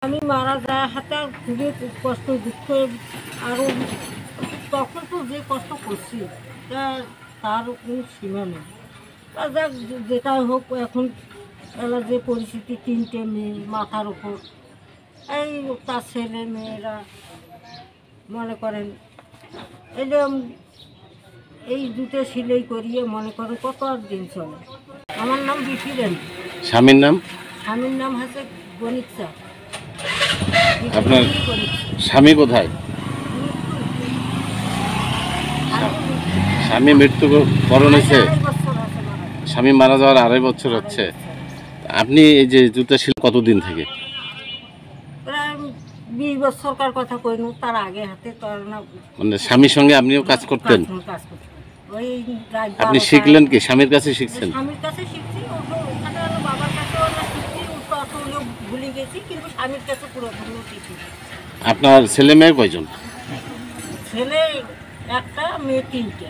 আমি মারা যায় হাতে খুবই কষ্ট দুঃখ আরও তখন তো যে কষ্ট করছি তার কোনো সীমা নেই। যাক যেটাই হোক এখন এলার যে পরিস্থিতি, 3টে মেয়ে মাথার ওপর, এই তার ছেলে মেয়েরা মনে করেন এই দুটো সিলাই করিয়ে মনে করেন কত আর দিন চলে। আমার নাম বিপিরেন। স্বামীর নাম? স্বামীর নাম হচ্ছে গণিত স্যার। আপনার স্বামী কোথায়? স্বামী মৃত্যুবরণ হয়েছে? স্বামী মারা যাওয়ার 2.5 বছর হচ্ছে। আপনি এই যে জুতা শিল্প কতদিন থেকে? প্রায় 20 বছরকার কথা কইনু, তার আগে হাতে মানে স্বামীর সঙ্গে আপনিও কাজ করতেন? ওই আপনি শিখলেন কি স্বামীর কাছে শিখছেন? স্বামীর কাছে শিখছি, ওখানে বাবার কাছেও শিখছি, অত ভুলে গেছি, কিন্তু স্বামীর কাছে পুরোপুরি শিখছি। আপনার ছেলে মেয়ে কয়জন? ছেলে একটা, মেয়ে 3টে।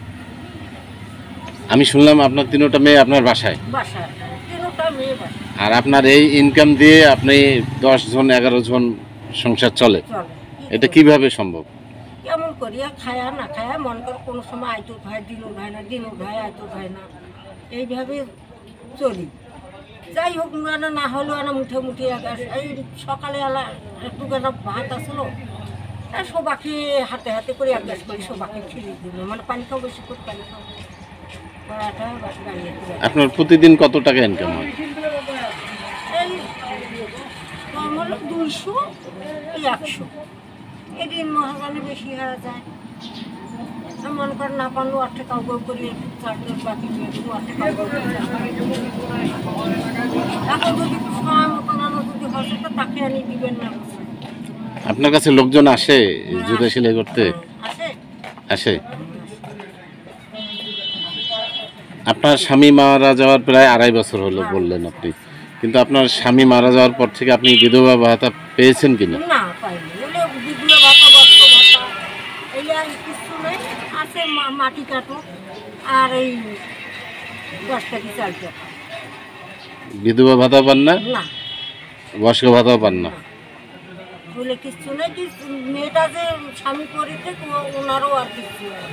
আমি শুনলাম আপনার 3টা মেয়ে আপনার বাসায়? বাসায় 3টা মেয়ে বাসায়। আর আপনার এই ইনকাম দিয়ে আপনি 10 জন 11 জন সংসার চলে? এটা কিভাবে সম্ভব? কেমন করিয়া খায়া না খায়া মন করে, কোনো সময় আইতো হয়, দিনও হয় না, দিনও হয়, আইতো হয় না, এইভাবে চলি। যাই হোক না হলেও না মুঠে মুঠে এই সকালে এলা একটু ভাত আসলো, সবাকে হাতে হাতে করে এক গ্যাস করি, সবাকে খিলে দিল, মানে পানি খাও, বেশি করে পানি খাও। আপনার প্রতিদিন কত টাকা ইনকাম হয়? এই কম হলো 200, 100, এদিন মহাজানে বেশি হয়ে যায়। মনে করেন না পারলেও 8 টাকা গো করি, 4 বাকি দিয়ে দেবো, 8 টাকা গো করি। এখন যদি সময় মতো না যদি হয় তো তাকে আনি দিবেন না। আপনার কাছে লোকজন আসে জুতা সেলাই করতে? আসে। আপনার স্বামী মারা যাওয়ার প্রায় 2.5 বছর হলো বললেন আপনি, কিন্তু আপনার স্বামী মারা যাওয়ার পর থেকে আপনি বিধবা ভাতা পেয়েছেন কিনা? না, পাইনি। বিধবা ভাতা, বর্ষ ভাতা এই আর কিছু নেই, আছে মাটি কাটো আর এই 10 টাকা 4 টাকা। বিধবা ভাতা পান না? না। বয়স্ক ভাতাও পান না? বলে কিছু নেই। মেয়েটা যে স্বামী করিতে ওনারও আর কিছু নেই।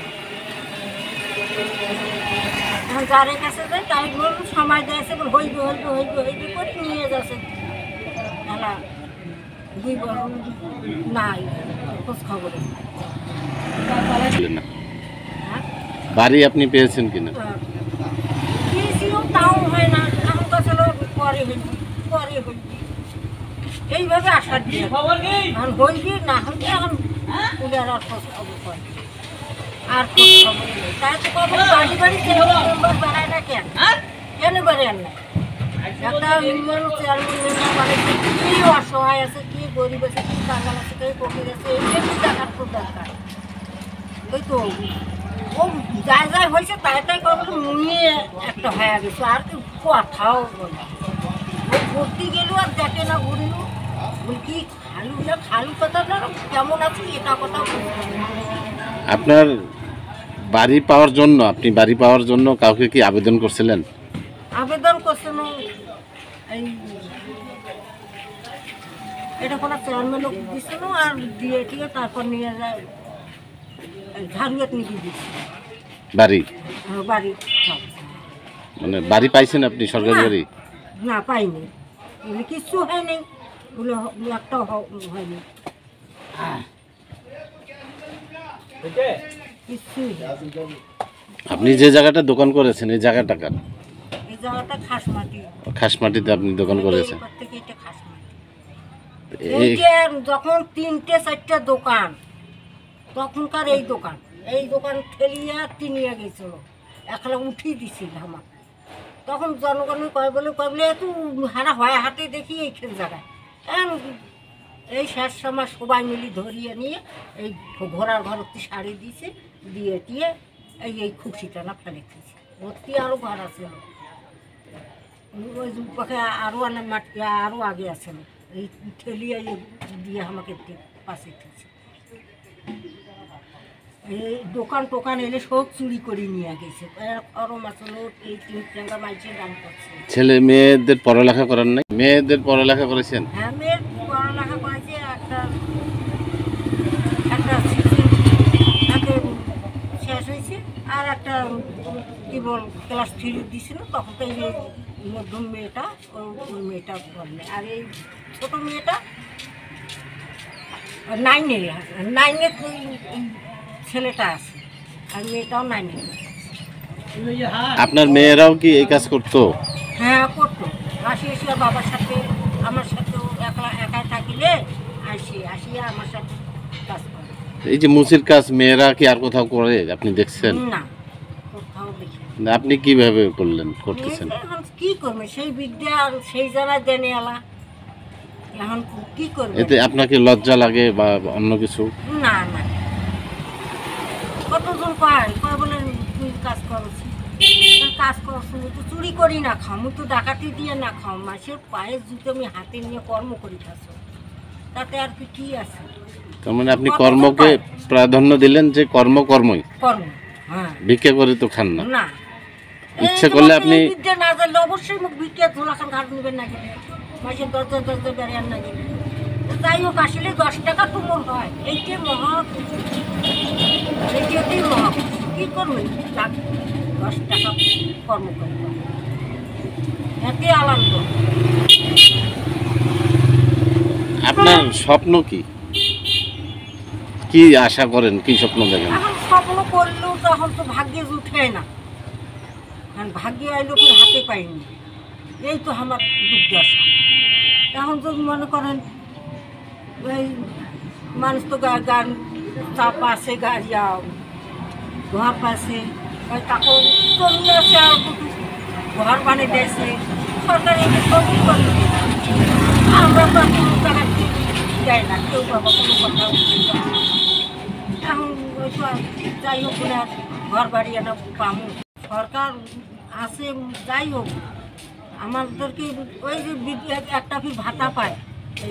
যার কাছে যায় তাই বলুন, সময় দিয়েছে, হইবে হইবে হইবে হইবে করে নিয়ে যাচ্ছে। না 2 বছর নাই খোঁজ খবরে। বাড়ি আপনি পেয়েছেন কিনা? পেয়েছিও, তাও হয় না। এখন তো চলো পরে হইবি, পরে হইবি, এইভাবে আসার দিয়ে এখন হইবি না হইবি। এখন পুলিয়ার আর খোঁজ খবর করে, আর খোঁজ খবর নেই। তাই তো কব বাড়ি বাড়ি মেম্বার বেড়ায় না, কেন বেড়ায় না? একটা ইউনিয়ন চেয়ারম্যান মেম্বার বাড়িতে কি অসহায় আছে, কি গরিব আছে, কি কাঙ্গাল আছে, কে ফকির আছে, এমনি টাকার তো দরকার। ওই তো ও যাই যাই হয়েছে তাই তাই কবে মুনিয়ে একটা হয়ে গেছে, আর কি কথাও বলে ওই ঘুরতে গেল আর দেখে না ঘুরল। বলি কি খালু কথা না, কেমন আছে এটা কথা। আপনার বাড়ি পাওয়ার জন্য, আপনি বাড়ি পাওয়ার জন্য কাউকে কি আবেদন করছিলেন? আবেদন করছেন এই এটা কোনো চেয়ারম্যানও দিছিল, আর দিয়ে ঠিক তারপর নিয়ে যায় ঝাড়ুয়াত নিয়ে দিচ্ছে বাড়ি। বাড়ি মানে বাড়ি পাইছেন আপনি, সরকারি বাড়ি? না, পাইনি। বলে কিচ্ছু হয়নি, বলে একটাও হয়নি, কিচ্ছু। আপনি যে জায়গাটা দোকান করেছেন এই জায়গাটা কার? এই জায়গাটা খাসমাটি। খাসমাটিতে আপনি দোকান করেছেন? যখন 3টে 4টে দোকান, তখনকার এই দোকান ঠেলিয়া তিনিয়া গেছিল, একলা উঠিয়ে দিছিল আমাকে। তখন জনগণের কয় বলে এত হারা হয় হাতে দেখি এইখান জায়গায় এই শেষ সময় সবাই মিলি ধরিয়ে নিয়ে এই ঘোড়ার ঘর অব্দি শাড়ি দিয়েছে, দিয়ে দিয়ে এই খুশিটা না ফেলে দিয়েছে। ভর্তি আরও ঘর আছে, ওই পাখে আরও অনেক মাটি আরও আগে আছে, এই ঠেলিয়ে দিয়ে আমাকে পাশে দিয়েছে। এই দোকান টোকান এলে সব চুরি করে নিয়ে গেছে। এই 3 টাকা মাইছে দাম করছে। ছেলে মেয়েদের পড়ালেখা করার নাই? মেয়েদের পড়ালেখা করেছেন? হ্যাঁ, মেয়ের পড়ালেখা করেছে। একটা একটা তাকে শেষ হয়েছে, আর একটা কি বল ক্লাস 3 দিছিল, তখন তো এই যে মধ্যম মেয়েটা, ওই মেয়েটা পড়লে, আর এই ছোট মেয়েটা 9-এ। 9-এ ছেলেটা আছে, আর মেয়েটাও 9-এ। আপনার মেয়েরাও কি এই কাজ করতো? হ্যাঁ, করতো। আসি আর বাবার সাথে, আমার সাথেও একা থাকিলে আসিয়া আমার সাথে কাজ করে। এই যে মুচির কাজ মেয়েরা কি আর কোথাও করে আপনি দেখছেন? না, কোথাও দেখি না। না, আপনি কিভাবে করতেছেন? এখন কি করবে, সেই বিদ্যা আর সেই জায়গায় দেনে এলা, এখন কি করবে? এতে আপনাকে লজ্জা লাগে বা অন্য কিছু? না না, কতজন কয় বলে তুই কাজ করছি, কাজ করছি, তো চুরি করি না খাও, তো ডাকাতি দিয়ে না খাও, মাসের পায়ের জুতো আমি হাতে নিয়ে কর্ম করি খাচ্ছ, তাতে আর কি আছে? তার মানে আপনি কর্মকে প্রাধান্য দিলেন, যে কর্মই। কর্ম, হ্যাঁ। ভিক্ষা করে তো খান না? না, ইচ্ছা করলে আপনি বিদ্যা না জানলে অবশ্যই মুখ ভিক্ষা ঝোলাখান ঘাট নেবেন না গেলে, মাসের 10 বেড়ান না গেলে। যাই হোক, আসলে 10 টাকা তুমুল হয়, এইটাই মহা খুশি, এইটাই মহা খুশি। কি করবেন, 10 টাকা কর্ম করবেন, এতে আনন্দ। আপনার স্বপ্ন কি? কি আশা করেন, কি স্বপ্ন দেখেন? এখন স্বপ্ন করলেও তখন তো ভাগ্যে উঠে না, কারণ ভাগ্যে আইলো কি হাতে পাইনি, এই তো আমার দুর্দশা। এখন যদি মনে করেন ওই মানুষ তো গান চাপ আছে, গাড়িয়া ঘর পাশে, ওই তাকে জমি আছে, আর ঘর বানিয়ে দিয়েছে সরকারি, সবই করে আমরা তো কোনো টাকা দেয় না, কেউ বাবা কোনো কথা। এখন ওই তো যাই হোক না, ঘর বাড়ি একটা পাবো, সরকার আছে, যাই হোক আমাদেরকে ওই যে একটা ভাতা পায়, এই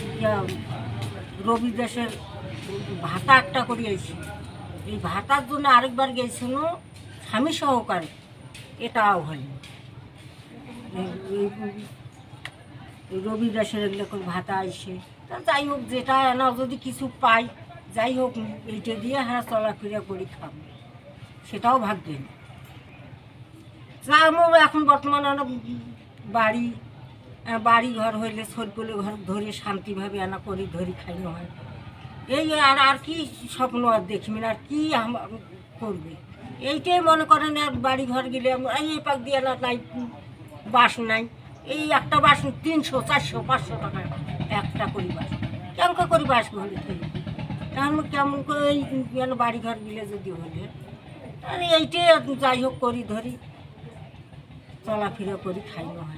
রবি দেশের ভাতা একটা করিয়েছি, এই ভাতার জন্য আরেকবার গেছিল স্বামী সহকারে, এটাও হয়নি। রবি দেশের এগুলো ভাতা আসে, তা যাই হোক, যেটা না যদি কিছু পাই, যাই হোক এইটা দিয়ে হ্যাঁ চলাফেরা করি খাবো, সেটাও ভাগ্যে না। যা আমার এখন বর্তমানে বাড়ি ঘর হইলে সরকলে ঘর ধরে শান্তিভাবে আনা করি, ধরি খাইনো হয়, এই আর কি স্বপ্ন আর দেখবি না, আর কি করবে? এইটাই মনে করেন, আর বাড়ি ঘর গেলে এই পাক দিয়ে না নাই, বাস নাই, এই একটা বাস 300, 400, 500 টাকা একটা করি বাস, কেমন করি বাস ঘরে থেকে, এখন কেমন করে এই বাড়ি ঘর গেলে যদি হলে, আর এইটাই যাই হোক করি ধরি চলাফেরা করি খাইনো হয়।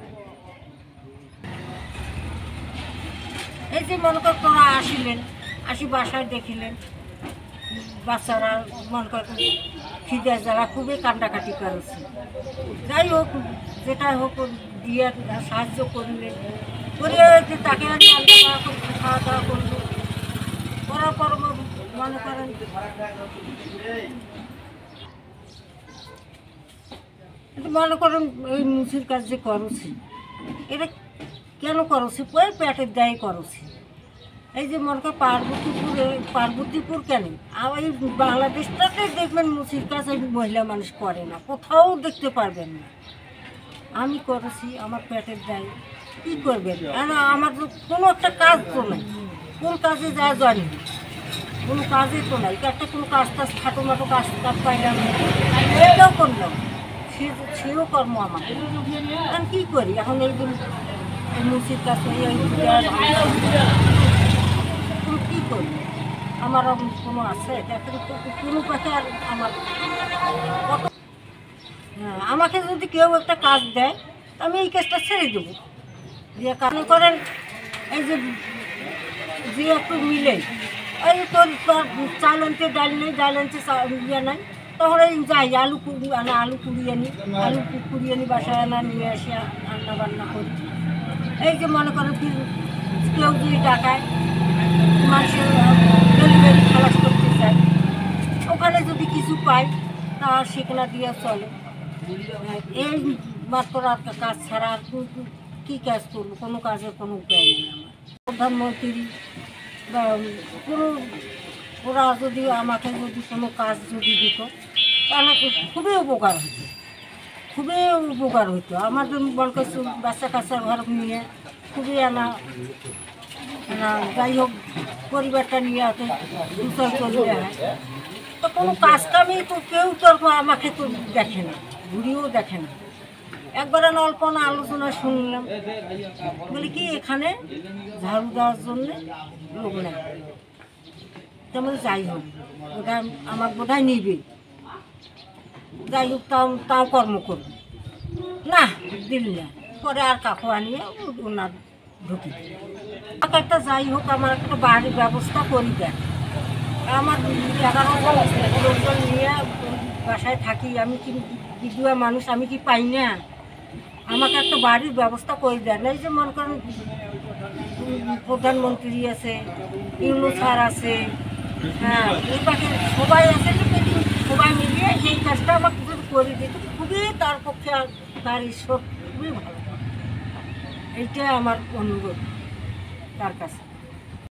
এই যে মনে কর তোরা আসি বাসায় দেখিলেন, বাচ্চারা মনে কর খিদে যারা খুবই কান্ডাকাটি করেছে, যাই হোক যেটা হোক দিয়ে সাহায্য করলেন, করে তাকে খাওয়া দাওয়া করলো, করার পর মনে করেন এই মুচির কাজ যে করছি, এটা কেন করছি? ওই পেটের দায়ে করছি। এই যে মনে কর পার্বতীপুর কেন, আর এই বাংলাদেশটাতে দেখবেন মুচির কাজ এই মহিলা মানুষ করে না, কোথাও দেখতে পারবেন না। আমি করেছি আমার পেটের দায়ে, কী করবেন? আমার তো কোনো একটা কাজ তো নাই, কোন কাজে যা জানি কোনো কাজে তো নাই, একটা কোনো কাজ খাটো মাটো কাজ পাইলাম, এটাও করলাম, সেও কর্ম আমার। এখন কী করি? এখন এই মুচির কাছে কী করি? আমার কোনো আছে কোনো কাছে আর আমার হ্যাঁ, আমাকে যদি কেউ একটা কাজ দেয়, আমি এই কাজটা ছেড়ে দেবো, দিয়ে কাজ করেন। এই যে একটু মিলে এই তোর চাল আনতে ডাল নেই, ডাল আনতে ইয়ে নাই, তখন এই যাই আলু কুড়িয়ে নিই, কুড়িয়ে নিই, বাসায় আনা নিয়ে আসি, রান্না বান্না করি। এই যে মনে করেন কেউ যদি টাকায় মানুষের ডেলিভারি খালাস করতে চায়, ওখানে যদি কিছু পাই তা সেখানে দিয়ে চলে। এই মাত্র আর কাজ ছাড়া আর কী কাজ করবো, কোনো কাজের কোনো উপায় নেই আমার। প্রধানমন্ত্রী বা কোনো ওরা যদি আমাকে যদি কোনো কাজ যদি দিত তাহলে খুবই উপকার হতো, খুবই উপকার হতো। আমাদের মনে করছি বাচ্চা কাচ্চার ঘর নিয়ে খুবই যাই হোক পরিবারটা নিয়ে এত দুচল চলতে হয়। তো কোনো কাজ কামই তো কেউ তো আমাকে তো দেখে না, ঘুরিয়েও দেখে না। একবার অল্প না আলোচনা শুনলাম, বলি কি এখানে ঝাড়ু দেওয়ার জন্যে লোক নেই। তেমন যাই হোক বোধহয় আমার বোধহয় নিবে, যাই হোক তাও কর্ম করবে না, দিল না। পরে আর কাকু আনিয়ে ওনার ঢুকি আমাকে একটা যাই হোক আমার একটা বাড়ির ব্যবস্থা করি দেয়। আমার 11 জন লোকজন নিয়ে বাসায় থাকি, আমি কি বিধবা মানুষ, আমি কি পাই না? আমাকে একটা বাড়ির ব্যবস্থা করে দেয় না। এই যে মনে করেন প্রধানমন্ত্রী আছে, ইউনুস স্যার আছে, হ্যাঁ এই পাখি সবাই আছে, সবাই মিলিয়ে এই কাজটা আমাকে যদি করে দিত খুবই তার পক্ষে তার ঈশ্বর খুবই ভালো। এইটাই আমার অনুরোধ তার কাছে।